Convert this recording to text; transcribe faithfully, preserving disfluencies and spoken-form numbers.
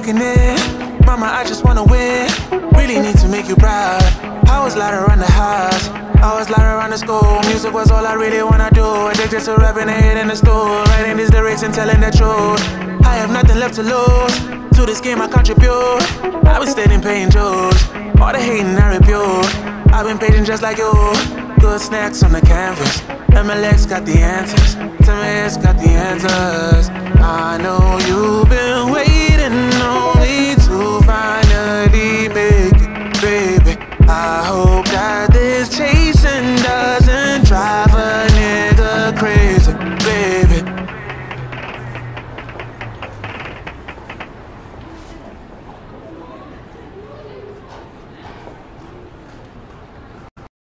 walking in. Mama, I just wanna win. Really need to make you proud. I was loud around the house, I was loud around the school. Music was all I really wanna do. Addicted to rapping and hitting the stool, writing these lyrics and telling the truth. I have nothing left to lose. To this game I contribute. I've been steady paying dues. All the hating I rebuke. I've been patient just like you. Good snacks on the canvas. M L X got the answers. Tim S got the answers. I know you've been waiting.